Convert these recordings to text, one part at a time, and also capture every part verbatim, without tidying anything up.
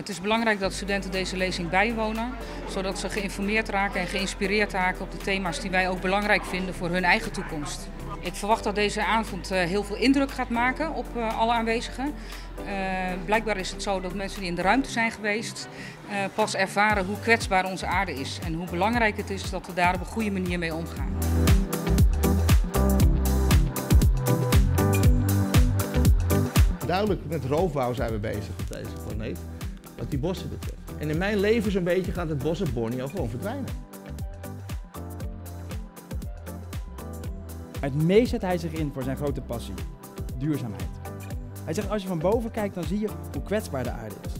Het is belangrijk dat studenten deze lezing bijwonen, zodat ze geïnformeerd raken en geïnspireerd raken op de thema's die wij ook belangrijk vinden voor hun eigen toekomst. Ik verwacht dat deze avond heel veel indruk gaat maken op alle aanwezigen. Uh, blijkbaar is het zo dat mensen die in de ruimte zijn geweest uh, pas ervaren hoe kwetsbaar onze aarde is en hoe belangrijk het is dat we daar op een goede manier mee omgaan. Duidelijk met roofbouw zijn we bezig op deze planeet, wat die bossen betreft. En in mijn leven zo'n beetje gaat het bos op Borneo gewoon verdwijnen. Het meest zet hij zich in voor zijn grote passie, duurzaamheid. Hij zegt, als je van boven kijkt, dan zie je hoe kwetsbaar de aarde is.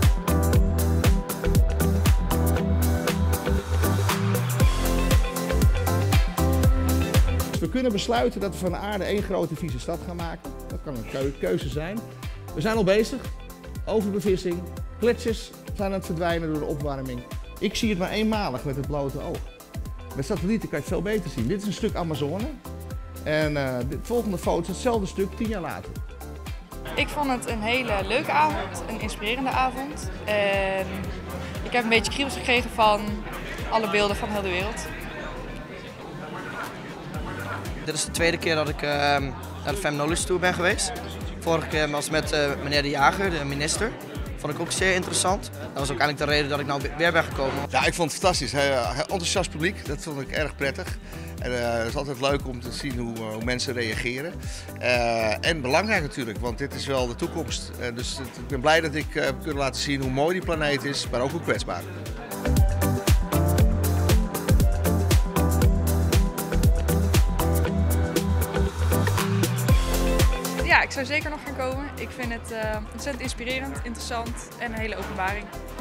We kunnen besluiten dat we van de aarde één grote vieze stad gaan maken. Dat kan een keu keuze zijn. We zijn al bezig. Overbevissing, gletsjers zijn aan het verdwijnen door de opwarming. Ik zie het maar eenmalig met het blote oog. Met satellieten kan je het veel beter zien. Dit is een stuk Amazone. En uh, de volgende foto is hetzelfde stuk tien jaar later. Ik vond het een hele leuke avond, een inspirerende avond. En ik heb een beetje kriebels gekregen van alle beelden van heel de wereld. Dit is de tweede keer dat ik uh, naar de Fem Knowledge Tour ben geweest. Vorige keer was met uh, meneer De Jager, de minister. Vond ik ook zeer interessant. Dat was ook eigenlijk de reden dat ik nou weer ben gekomen. Ja, ik vond het fantastisch. Heel enthousiast publiek, dat vond ik erg prettig. En, uh, het is altijd leuk om te zien hoe, uh, hoe mensen reageren. Uh, en belangrijk natuurlijk, want dit is wel de toekomst. Uh, dus het, ik ben blij dat ik uh, heb kunnen laten zien hoe mooi die planeet is, maar ook hoe kwetsbaar. Ja, ik zou zeker nog gaan komen. Ik vind het uh, ontzettend inspirerend, interessant en een hele openbaring.